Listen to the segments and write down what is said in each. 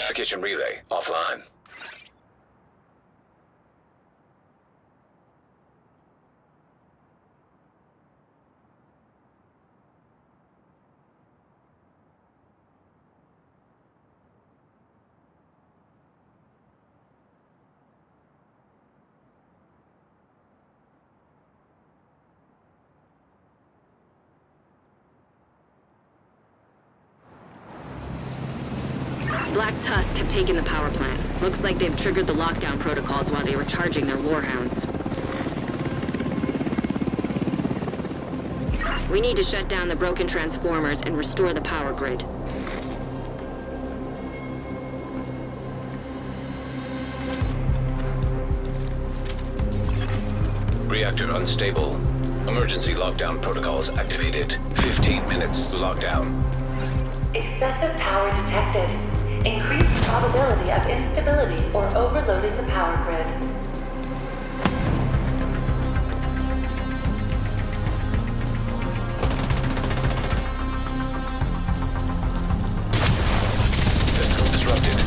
Communication relay offline. Black Tusk have taken the power plant. Looks like they've triggered the lockdown protocols while they were charging their warhounds. We need to shut down the broken transformers and restore the power grid. Reactor unstable. Emergency lockdown protocols activated. 15 minutes lockdown. Excessive power detected. Increased probability of instability or overloading the power grid. System disrupted.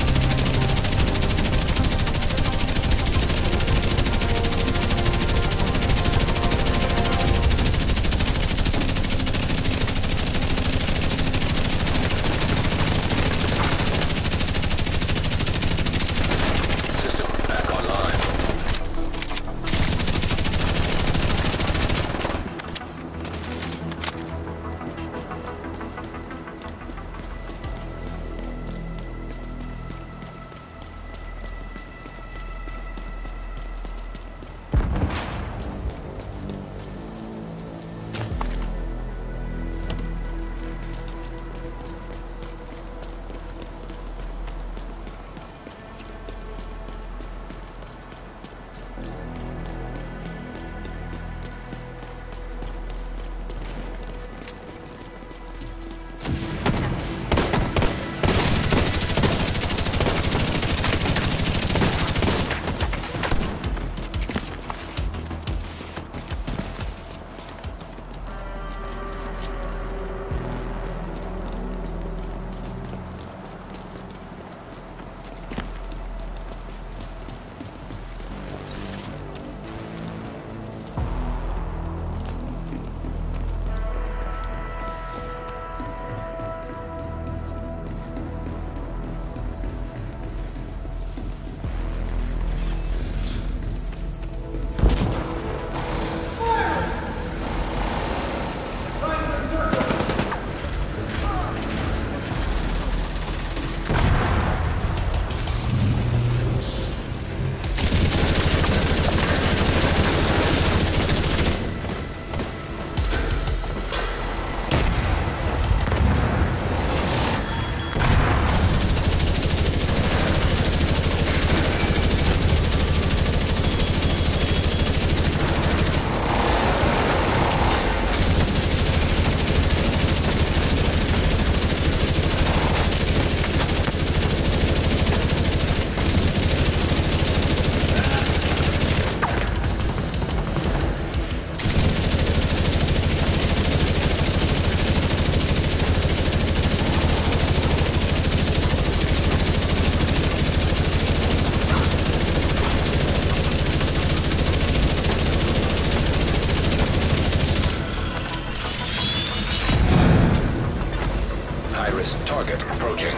Target approaching.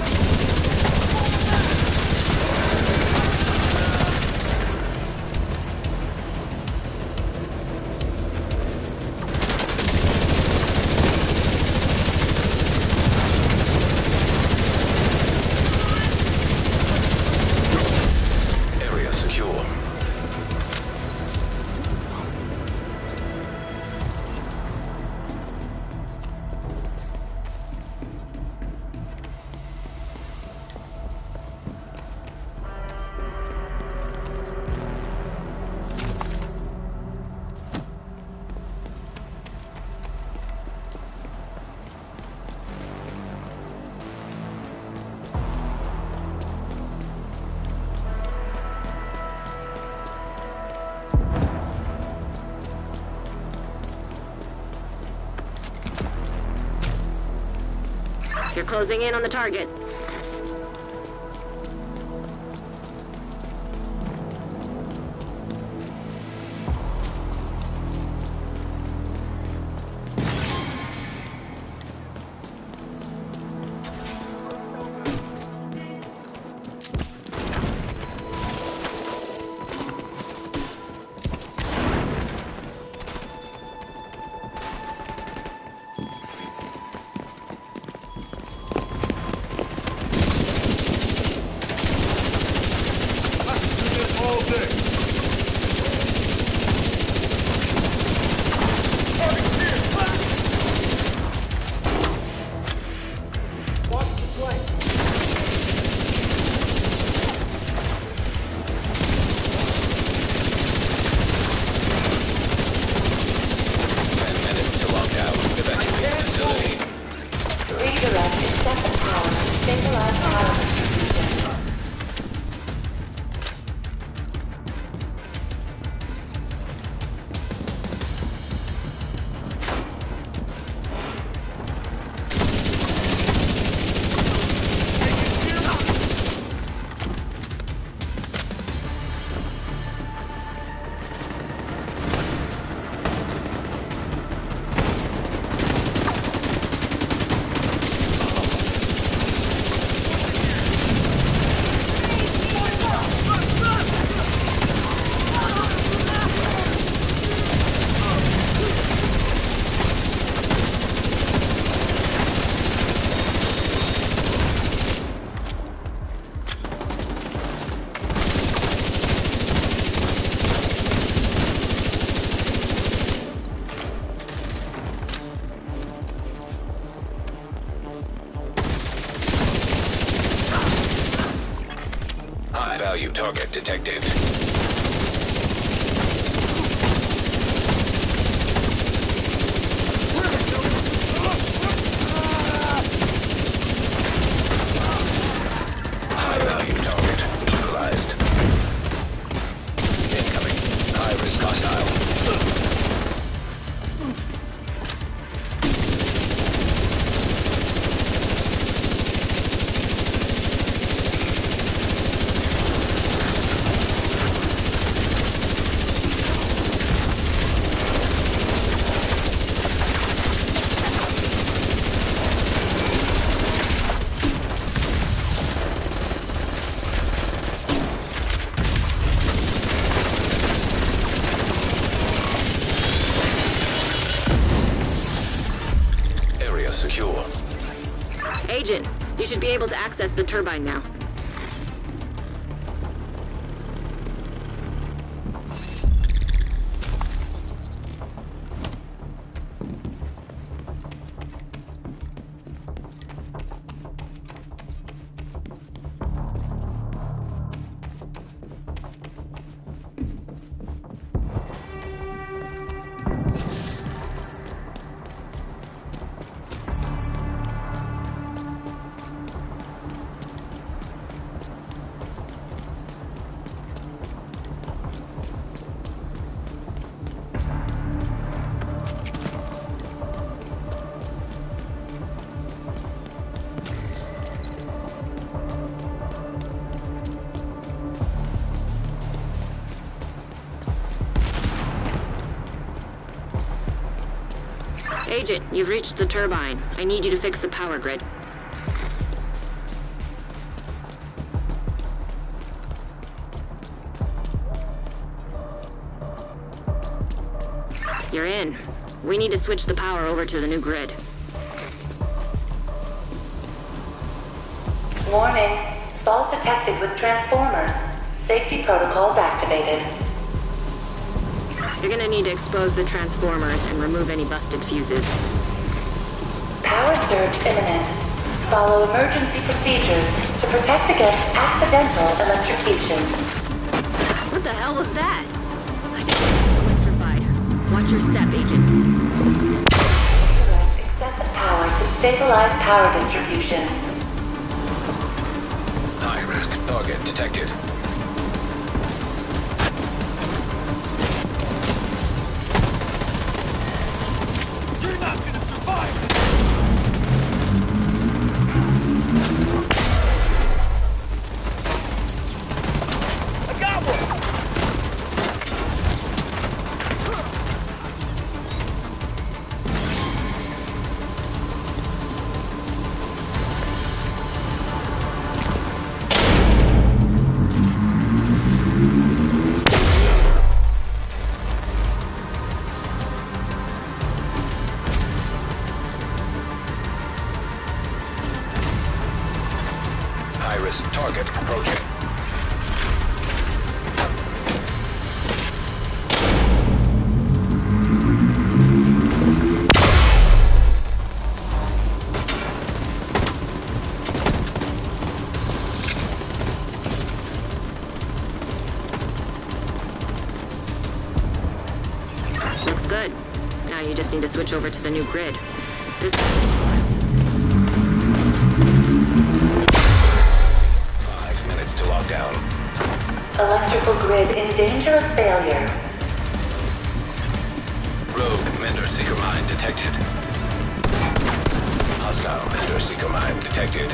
Area secure. You're closing in on the target. High-value target detected. High-value target neutralized. Incoming. High-risk hostile. Area secure. Agent, you should be able to access the turbine now. Agent, you've reached the turbine. I need you to fix the power grid. You're in. We need to switch the power over to the new grid. Warning. Fault detected with transformers. Safety protocols activated. You're gonna need to expose the transformers and remove any busted fuses. Power surge imminent. Follow emergency procedures to protect against accidental electrocution. What the hell was that? I think it's electrified. Watch your step, Agent. Direct excessive power to stabilize power distribution. High-risk target detected. You're not gonna survive! I got one! High-risk target approaching. Looks good. Now you just need to switch over to the new grid. This 5 minutes to lockdown. Electrical grid in danger of failure. Rogue Mender Seeker Mine detected. Hostile Mender Seeker Mine detected.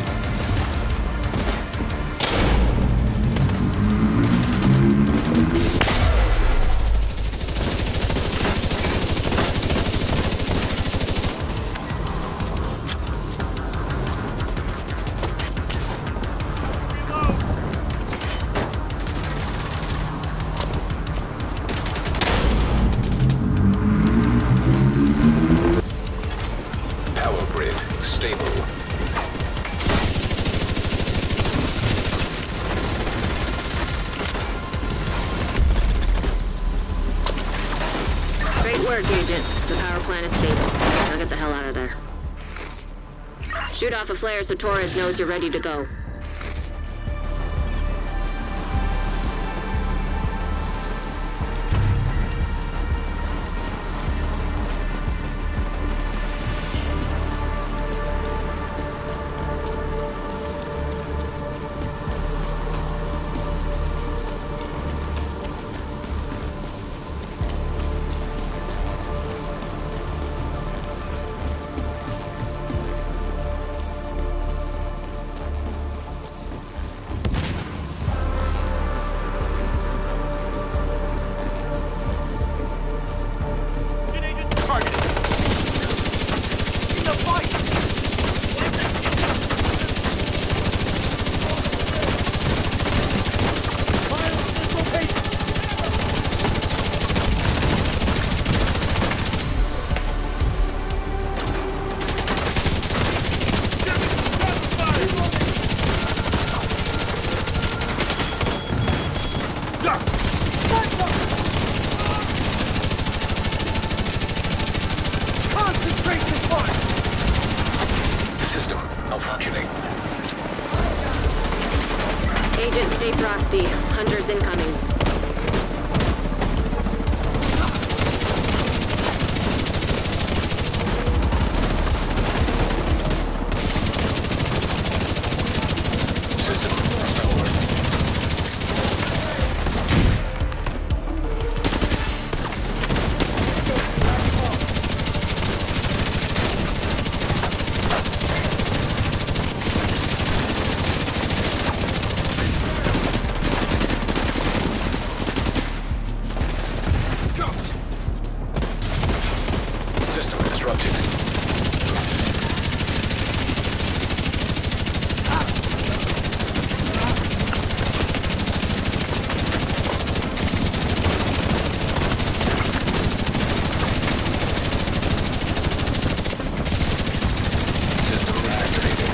Power grid stable. Great work, Agent. The power plant is stable. Now get the hell out of there. Shoot off a flare so Torres knows you're ready to go. Stay frosty. Hunters incoming. System forward. System disrupted. System activated.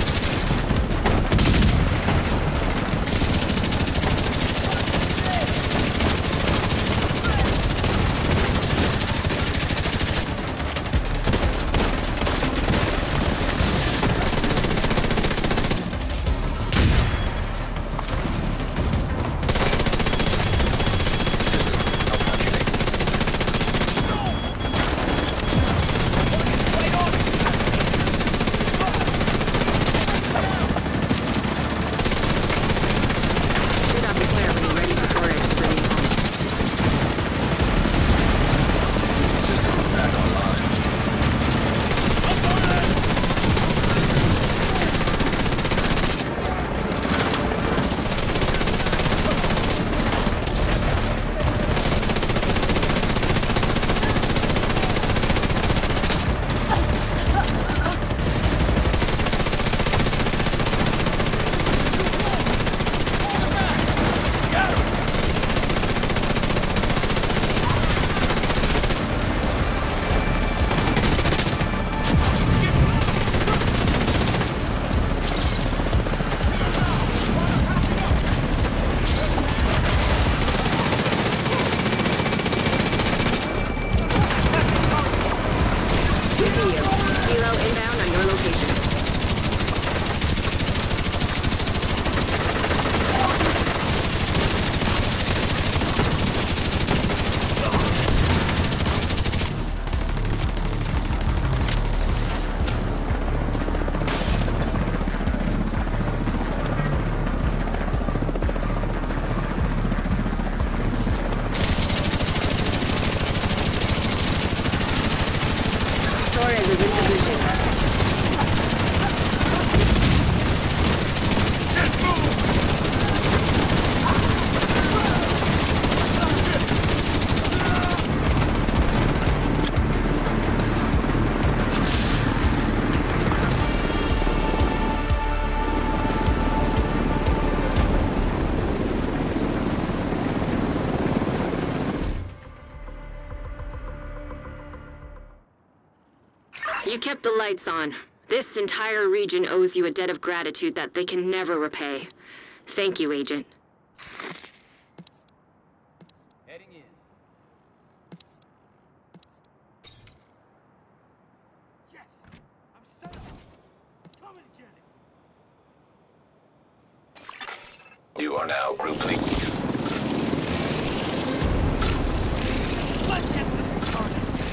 Shoot off the flare when you're ready before it's bringing home. System back online. Helo inbound on your location. Torres is in position. You kept the lights on. This entire region owes you a debt of gratitude that they can never repay. Thank you, Agent. Heading in. Yes! I'm set up! Come and get it! You are now group lead. Let's get this started!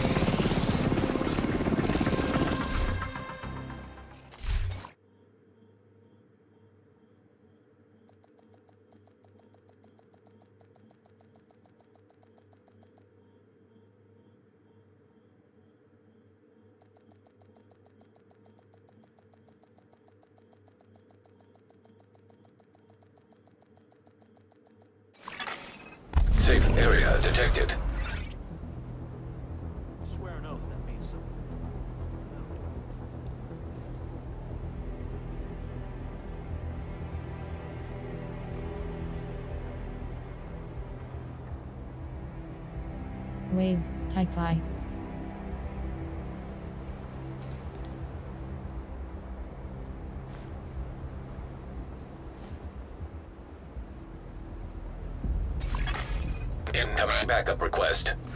Safe area detected. I swear an oath that means something. Wave, Tai-Kai. Incoming backup request.